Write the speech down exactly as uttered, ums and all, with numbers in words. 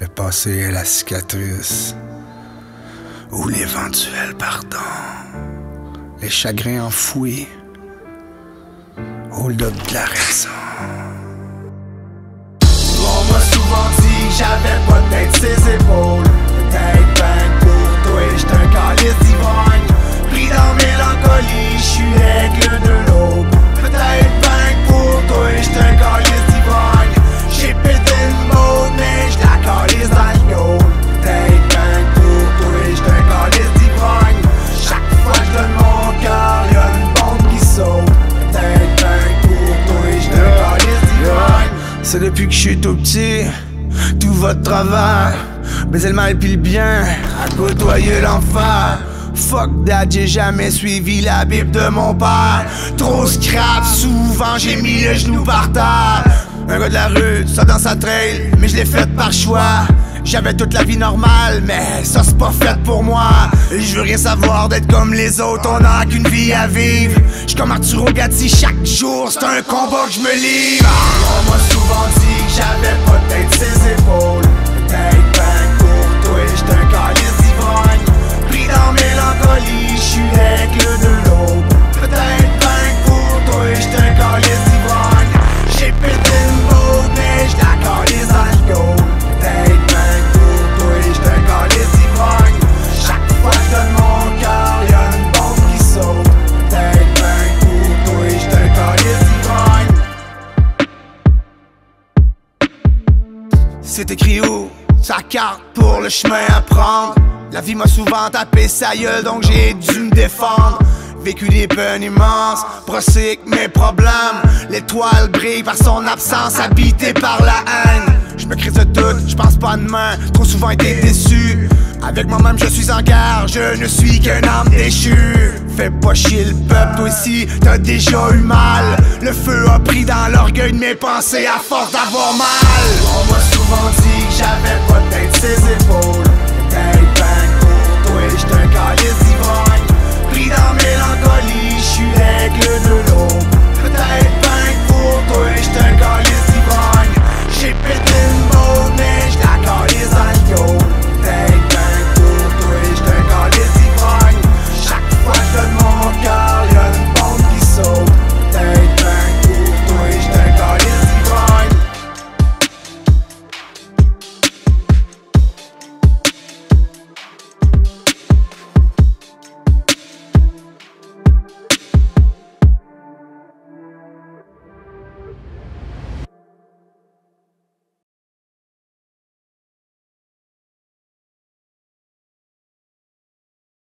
Le passé est la cicatrice ou l'éventuel pardon. Les chagrins enfouis, hold-up de la raison. On m'a souvent dit que j'avais pas de tête ses épaules. Peut-être ben pour toi, j'étais un calice d'ivrogne. Pris dans mélancolie, j'suis l'aigle de l'aube. Peut-être ben pour toi, j'étais un calice d'ivrogne. J'ai pété une mode, mais j'la calisse dans le goal. Peut-être ben pour toi, j'étais un calice d'ivrogne. Chaque fois que j'donne mon cœur, y'a une bombe qui saute. Peut-être ben pour toi, j'étais un calice d'ivrogne. C'est depuis que je suis tout petit, tout va de travers. Baiser le mal pis le bien, à côtoyer l'enfer. Fuck that, j'ai jamais suivi la Bible de mon père. Trop scrap, souvent j'ai mis le genou par terre. Un gars de la rue, ça dans sa trail, mais je l'ai fait par choix. J'avais toute la vie normale, mais ça c'est pas fait pour moi. Je veux rien savoir d'être comme les autres, on a qu'une vie à vivre. J'suis comme Arturo Gatti, chaque jour c'est un combat que je me livre. On m'a souvent dit que j'avais pas de tête ses épaules. Peut-être ben pour toi, j'étais un calice d'ivrogne. Pris dans mélancolie, j'suis l'aigle de l'aube. Peut-être ben pour toi, j'étais un calice d'ivrogne. J'ai pété une mode, mais j'la calisse dans le goal. Peut-être ben pour toi, j'étais un calice d'ivrogne. Chaque fois que j'donne mon cœur, y'a une bombe qui saute. Peut-être ben pour toi, j'étais un calice d'ivrogne. C'est écrit où? Sa carte pour le chemin à prendre. La vie m'a souvent tapé sa gueule, donc j'ai dû me défendre. Vécu des peines immenses, brossé avec mes problèmes. L'étoile brille par son absence, habité par la haine. Je me crise de tout, je pense pas à demain, trop souvent été déçu. Avec moi-même je suis en guerre, je ne suis qu'un âme déchue. Fais pas chier le peuple, toi aussi t'as déjà eu mal. Le feu a pris dans l'orgueil de mes pensées à force d'avoir mal. On m'a souvent dit que j'avais pas de tête ses épaules. Peut-être ben pour toi, j'étais un calice d'ivrogne. Pris dans mélancolie, j'suis l'aigle de